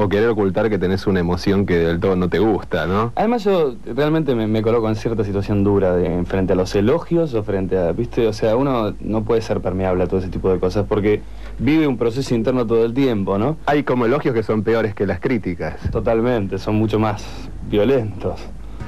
o querer ocultar que tenés una emoción que del todo no te gusta, ¿no? Además yo realmente me coloco en cierta situación dura frente a los elogios o frente a, ¿viste? O sea, uno no puede ser permeable a todo ese tipo de cosas porque vive un proceso interno todo el tiempo, ¿no? Hay como elogios que son peores que las críticas. Totalmente, son mucho más violentos.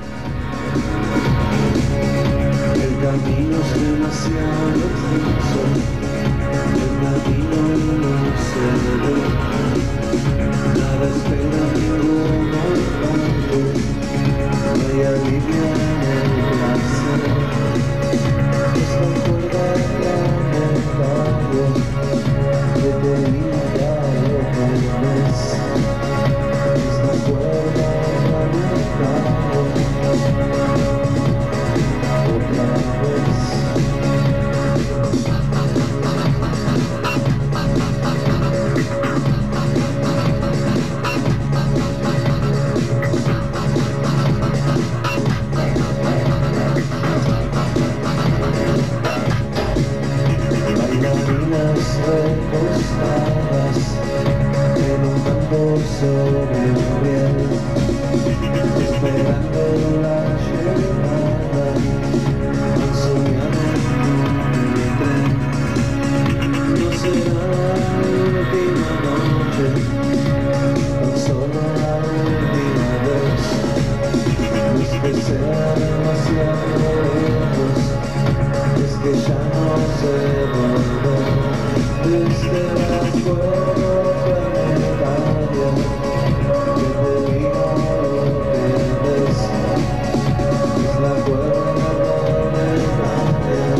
El camino es demasiado extenso, el camino no se ve, nada espera ningún horizonte, no hay alivio en el placer, esta cuerda planetaria que te limita lo que ves, esta cuerda planetaria. Bailarinas recostadas en un campo sobre un riel, esperando la llegada, soñando en el tren. No será la última noche, tan solo la última vez. No es que sea demasiado lejos, es que ya no sé volver desde la cuerda planetaria que te digo lo que ves, es la cuerda planetaria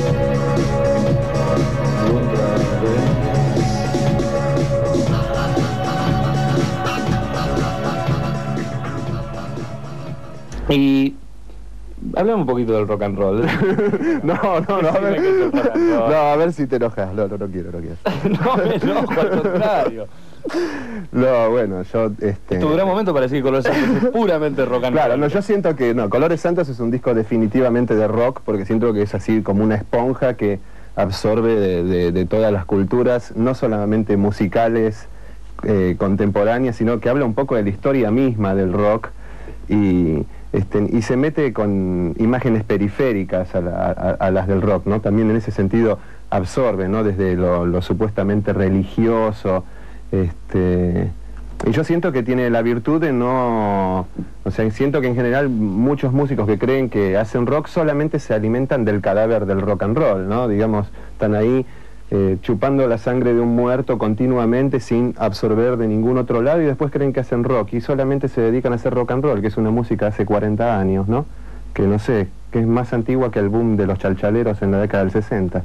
otra vez. Y hablamos un poquito del rock and roll. No, a ver si te enojas. No quiero. No me enojo, al contrario. No, bueno, yo... Tu gran momento para decir que Colores Santos es puramente rock and roll. Claro, no, yo siento que... No, Colores Santos es un disco definitivamente de rock, porque siento que es así como una esponja que absorbe de todas las culturas, no solamente musicales, contemporáneas, sino que habla un poco de la historia misma del rock y se mete con imágenes periféricas a las del rock, ¿no? También en ese sentido absorbe, ¿no? Desde lo supuestamente religioso, y yo siento que tiene la virtud de no... O sea, siento que en general muchos músicos que creen que hacen rock solamente se alimentan del cadáver del rock and roll, ¿no? Digamos, están ahí chupando la sangre de un muerto continuamente sin absorber de ningún otro lado y después creen que hacen rock y solamente se dedican a hacer rock and roll, que es una música hace 40 años, ¿no? Que no sé, que es más antigua que el boom de los chalchaleros en la década del 60.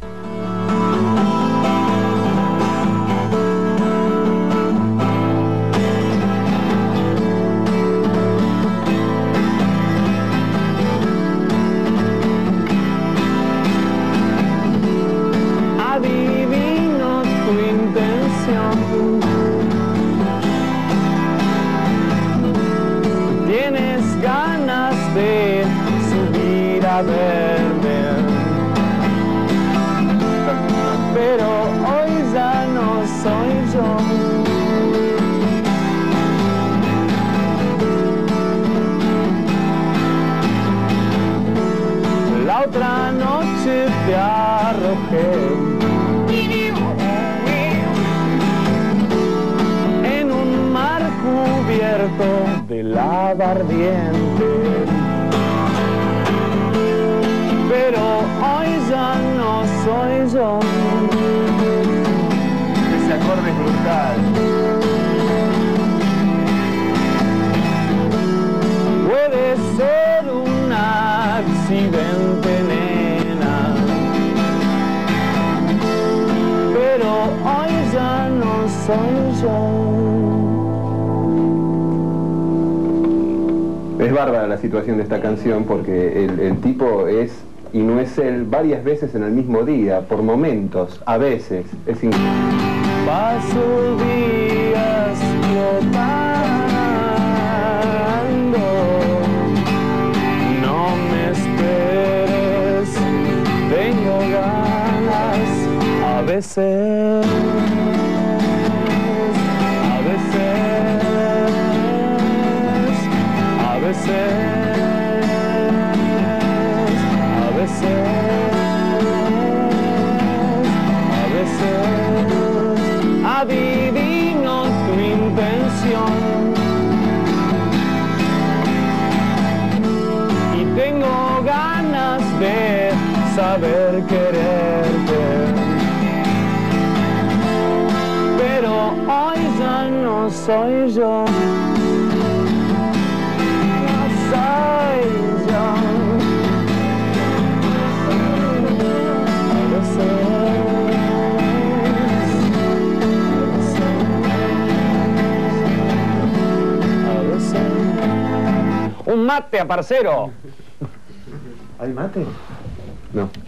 Tienes ganas de subir a verme, pero hoy ya no soy yo. La otra noche te arrojé en un mar cubierto de lava ardiente, pero hoy ya no soy yo. Ese acorde es brutal. Puede ser un accidente, nena, pero hoy ya no soy yo. Es bárbara la situación de esta canción porque el tipo es, y no es él, varias veces en el mismo día, por momentos, a veces, es increíble. Paso días flotando, no me esperes, tengo ganas, a veces, adivino tu intención. Y tengo ganas de saber quererte. Pero hoy ya no soy yo. No soy yo. Un mate, parcero. ¿Hay mate? No.